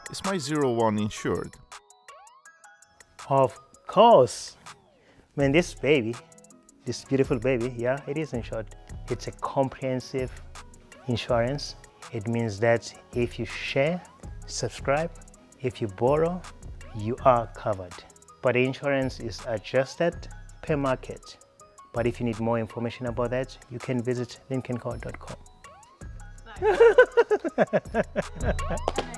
Is my 01 insured? Of course. Man, this baby, this beautiful baby, yeah, it is insured. It's a comprehensive insurance. It means that if you share, subscribe, if you borrow, you are covered. But the insurance is adjusted per market. But if you need more information about that, you can visit lynkco.com.